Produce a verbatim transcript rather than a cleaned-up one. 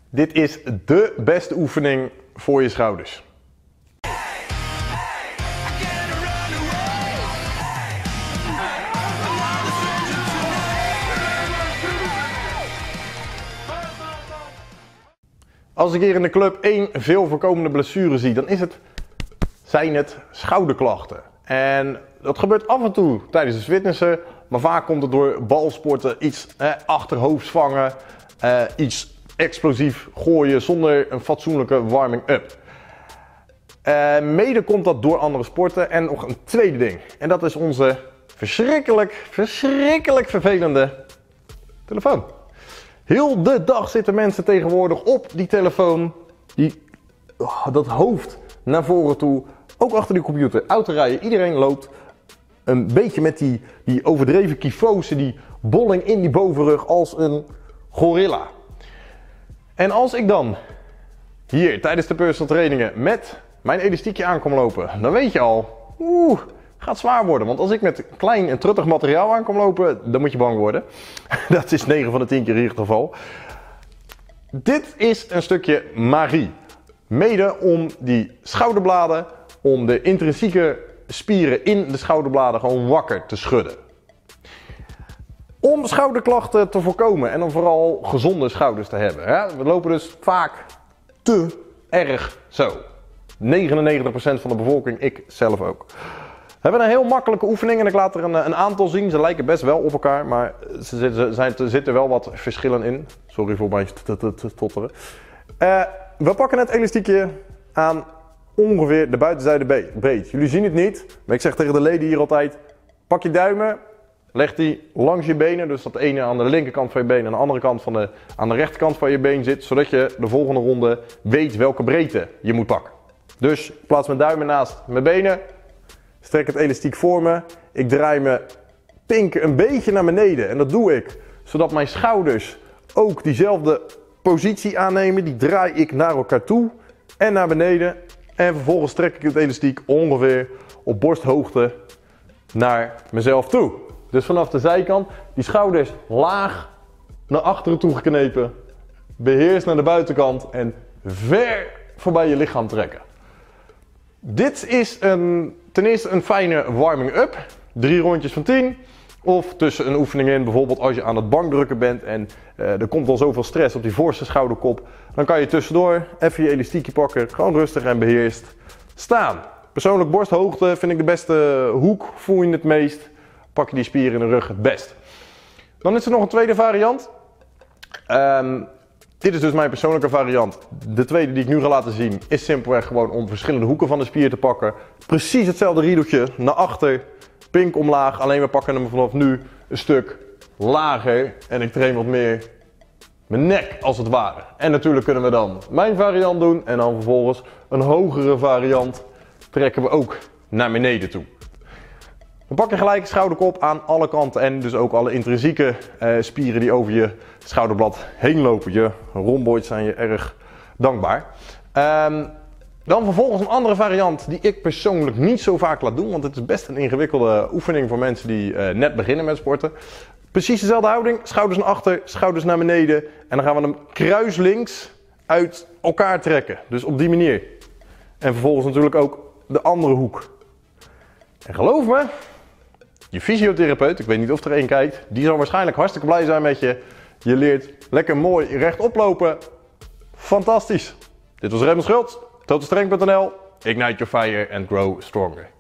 Dit is de beste oefening voor je schouders. Als ik hier in de club één veel voorkomende blessure zie, dan is het, zijn het schouderklachten. En dat gebeurt af en toe tijdens het fitnessen, maar vaak komt het door balsporten, iets eh, achterhoofds vangen, eh, iets explosief gooien zonder een fatsoenlijke warming-up. Uh, mede komt dat door andere sporten en nog een tweede ding. En dat is onze verschrikkelijk, verschrikkelijk vervelende telefoon. Heel de dag zitten mensen tegenwoordig op die telefoon, die, oh, dat hoofd naar voren toe, ook achter die computer, autorijden. Iedereen loopt een beetje met die, die overdreven kyfose, die bolling in die bovenrug als een gorilla. En als ik dan hier tijdens de personal trainingen met mijn elastiekje aankom lopen, dan weet je al, oeh, gaat zwaar worden. Want als ik met klein en truttig materiaal aankom lopen, dan moet je bang worden. Dat is negen van de tien keer in ieder geval. Dit is een stukje magie. Mede om die schouderbladen, om de intrinsieke spieren in de schouderbladen gewoon wakker te schudden. Om schouderklachten te voorkomen en om vooral gezonde schouders te hebben. Hè? We lopen dus vaak te erg zo. negenennegentig procent van de bevolking, ik zelf ook. We hebben een heel makkelijke oefening en ik laat er een, een aantal zien. Ze lijken best wel op elkaar, maar er zijn, zitten wel wat verschillen in. Sorry voor mijn stotteren. Uh, we pakken het elastiekje aan ongeveer de buitenzijde breed. Jullie zien het niet, maar ik zeg tegen de leden hier altijd, pak je duimen. Leg die langs je benen, dus dat de ene aan de linkerkant van je been en aan de andere kant van de, aan de rechterkant van je been zit, zodat je de volgende ronde weet welke breedte je moet pakken. Dus ik plaats mijn duimen naast mijn benen, strek het elastiek voor me, ik draai mijn pinken een beetje naar beneden en dat doe ik zodat mijn schouders ook diezelfde positie aannemen, die draai ik naar elkaar toe en naar beneden en vervolgens trek ik het elastiek ongeveer op borsthoogte naar mezelf toe. Dus vanaf de zijkant, die schouders laag naar achteren toe geknepen, beheerst naar de buitenkant en ver voorbij je lichaam trekken. Dit is een, ten eerste een fijne warming-up, drie rondjes van tien. Of tussen een oefening in, bijvoorbeeld als je aan het bankdrukken bent en uh, er komt al zoveel stress op die voorste schouderkop. Dan kan je tussendoor even je elastiekje pakken, gewoon rustig en beheerst staan. Persoonlijk borsthoogte vind ik de beste hoek, voel je het meest. Pak je die spieren in de rug het best. Dan is er nog een tweede variant. Um, dit is dus mijn persoonlijke variant. De tweede die ik nu ga laten zien is simpelweg gewoon om verschillende hoeken van de spier te pakken. Precies hetzelfde riedeltje naar achter, pink omlaag. Alleen we pakken hem vanaf nu een stuk lager. En ik train wat meer mijn nek als het ware. En natuurlijk kunnen we dan mijn variant doen. En dan vervolgens een hogere variant trekken we ook naar beneden toe. We pakken gelijk schouderkop aan alle kanten en dus ook alle intrinsieke uh, spieren die over je schouderblad heen lopen. Je rhomboids zijn je erg dankbaar. Um, dan vervolgens een andere variant die ik persoonlijk niet zo vaak laat doen, want het is best een ingewikkelde oefening voor mensen die uh, net beginnen met sporten. Precies dezelfde houding, schouders naar achter, schouders naar beneden en dan gaan we hem kruislinks uit elkaar trekken. Dus op die manier. En vervolgens natuurlijk ook de andere hoek. En geloof me, je fysiotherapeut, ik weet niet of er één kijkt, die zal waarschijnlijk hartstikke blij zijn met je. Je leert lekker mooi rechtop lopen. Fantastisch. Dit was Raymond Schultz, totalstrength punt n l. Ignite your fire and grow stronger.